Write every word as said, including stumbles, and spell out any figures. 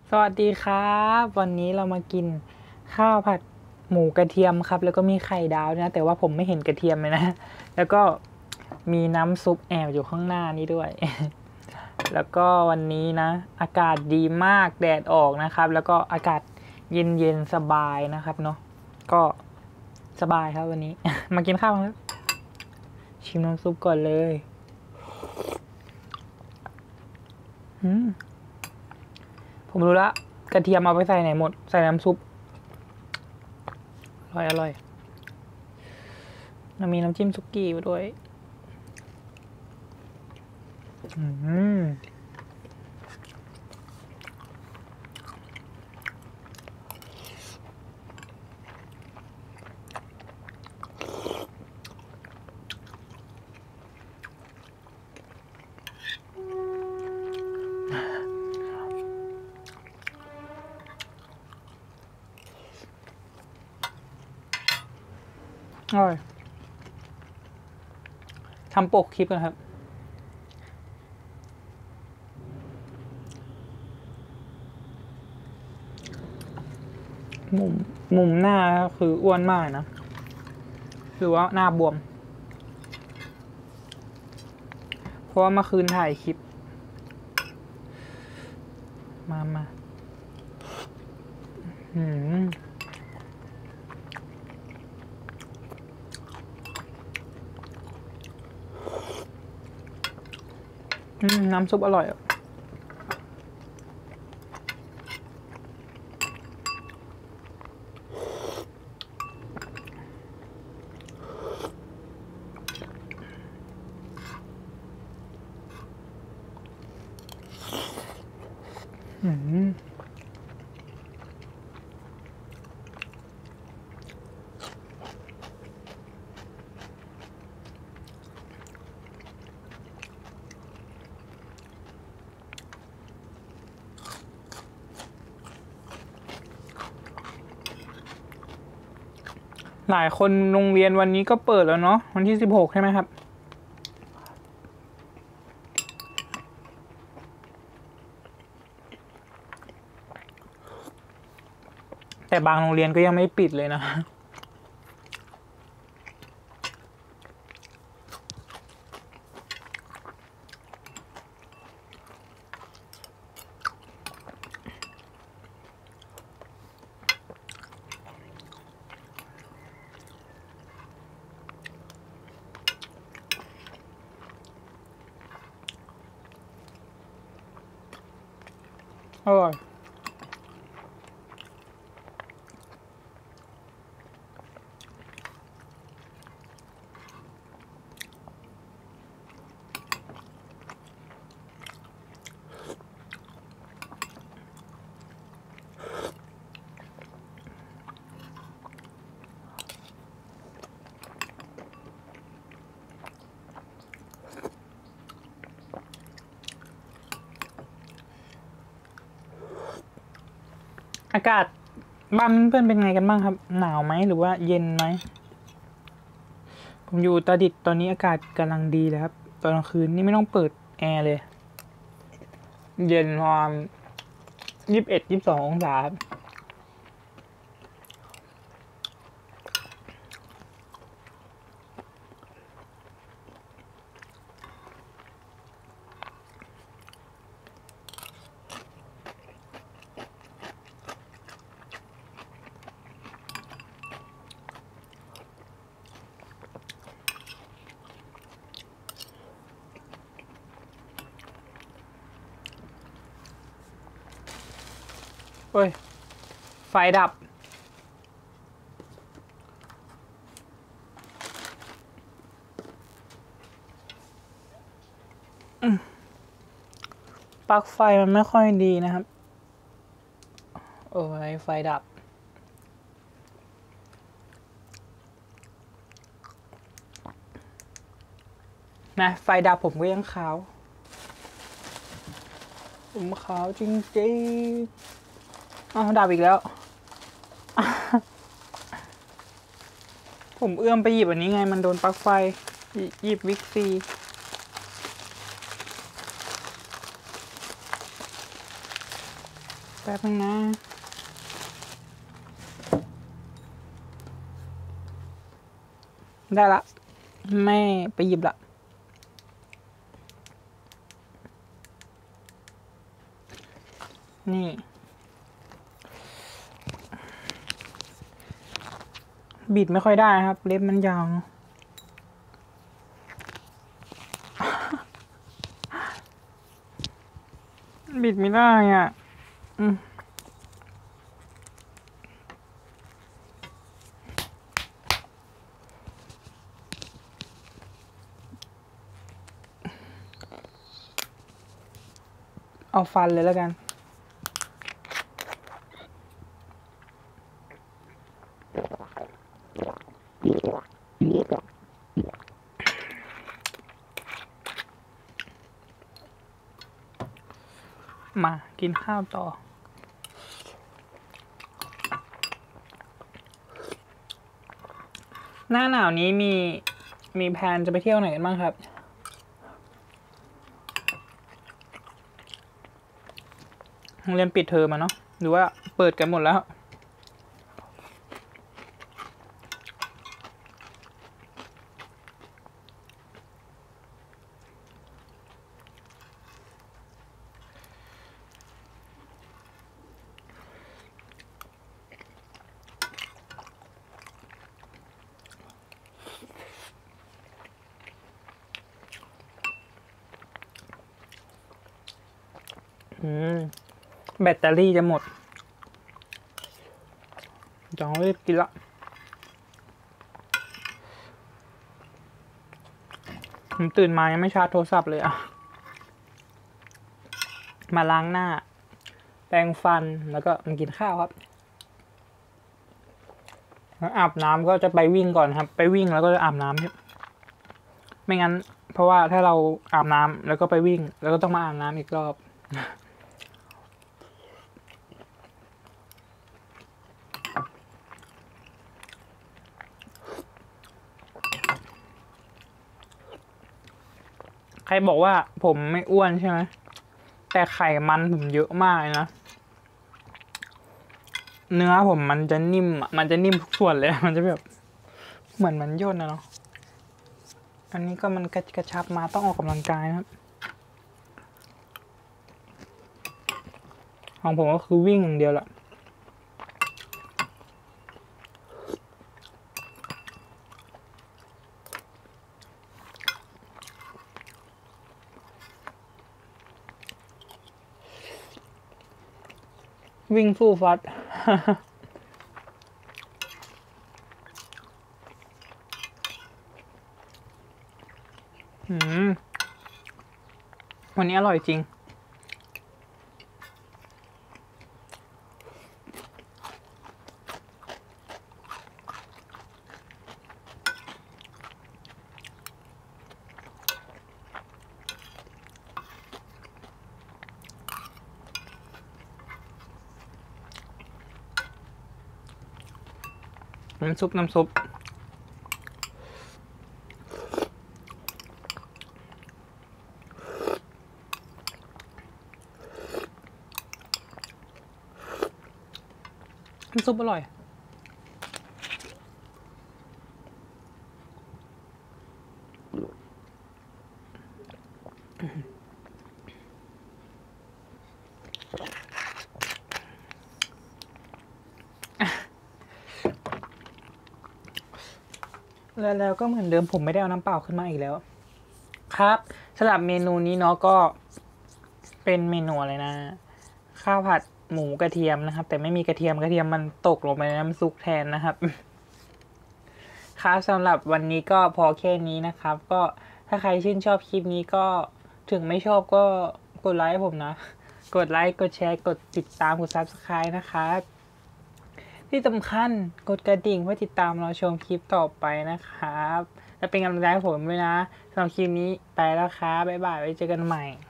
สวัสดีครับวันนี้เรามากินข้าวผัดหมูกระเทียมครับแล้วก็มีไข่ดาวนะแต่ว่าผมไม่เห็นกระเทียมเลยนะแล้วก็มีน้ำซุปแอบอยู่ข้างหน้านี้ด้วย แล้วก็วันนี้นะอากาศดีมากแดดออกนะครับแล้วก็อากาศเย็นเย็นสบายนะครับเนาะก็สบายครับวันนี้ มากินข้าวครับชิมน้ำซุปก่อนเลยอืมผมรู้ละกระเทียมเอาไปใส่ไหนหมดใส่น้ำซุปอร่อยอร่อยมันมีน้ำจิ้มสุกี้ด้วยอืมอร่อยทำปกคลิปกันครับมุมมุมหน้าคืออ้วนมากนะคือว่าหน้าบวมเพราะว่าเมื่อคืนถ่ายคลิปมามาอืมน้ำซุปอร่อยอ่ะอืมหลายคนโรงเรียนวันนี้ก็เปิดแล้วเนาะวันที่สิบหกใช่ไหมครับแต่บางโรงเรียนก็ยังไม่ปิดเลยนะอร่อยอากาศบ้านเพื่อนเป็นไงกันบ้างครับหนาวไหมหรือว่าเย็นไหมผมอยู่ตราดิตถ์ตอนนี้อากาศกำลังดีเลยครับตอนกลางคืนนี่ไม่ต้องเปิดแอร์เลยเย็นพอยี่สิบเอ็ดยี่สิบสององศาครับเฮ้ยไฟดับปลั๊กไฟมันไม่ค่อยดีนะครับโอ้ยไฟดับนะไฟดับผมก็ยังขาวผมขาวจริงๆอ้าวดับอีกแล้ว ผมเอื้อมไปหยิบอันนี้ไงมันโดนปลั๊กไฟหยิบวิกซีแป๊บนึงนะได้ละไม่ไปหยิบละนี่บิดไม่ค่อยได้ครับเล็บมันยาวบิดไม่ได้อ่ะอืมเอาฟันเลยแล้วกันมากินข้าวต่อหน้าหนาวนี้มีมีแพลนจะไปเที่ยวไหนกันบ้างครับโรงเรียนปิดเทอมมาเนาะหรือว่าเปิดกันหมดแล้วอืมแบตเตอรี่จะหมดจะรีบกินละผมตื่นมายังไม่ชาร์จโทรศัพท์เลยอะมาล้างหน้าแปรงฟันแล้วก็มากินข้าวครับแล้วอาบน้ำก็จะไปวิ่งก่อนครับไปวิ่งแล้วก็จะอาบน้ำครับไม่งั้นเพราะว่าถ้าเราอาบน้ำแล้วก็ไปวิ่งแล้วก็ต้องมาอาบน้ำอีกรอบใครบอกว่าผมไม่อ้วนใช่ไหมแต่ไขมันผมเยอะมากเลยนะเนื้อผมมันจะนิ่มมันจะนิ่มทุกส่วนเลยมันจะแบบเหมือนมันย่นนะเนาะอันนี้ก็มันกระชับมาต้องออกกำลังกายนะครับของผมก็คือวิ่งอย่างเดียวแหละวิ่งสู้ฟัด อืมวันนี้อร่อยจริงน้ำซุปน้ำซุปน้ำซุปอร่อยแล้วแล้วก็เหมือนเดิมผมไม่ได้เอาน้ำเปล่าขึ้นมาอีกแล้วครับสำหรับเมนูนี้เนาะก็เป็นเมนูอะไรนะข้าวผัดหมูกระเทียมนะครับแต่ไม่มีกระเทียมกระเทียมมันตกลงไปในน้ำซุปแทนนะครับครับสำหรับวันนี้ก็พอแค่นี้นะครับก็ถ้าใครชื่นชอบคลิปนี้ก็ถึงไม่ชอบก็กดไลค์ผมนะกดไลค์กดแชร์กดติดตามกด ซับสไครบ์ นะครับที่สำคัญกดกระดิ่งเพื่อติดตามเราชมคลิปต่อไปนะครับและเป็นกำลังใจให้ผมด้วยนะสำหรับคลิปนี้ไปแล้วครับบ๊ายบายไว้เจอกันใหม่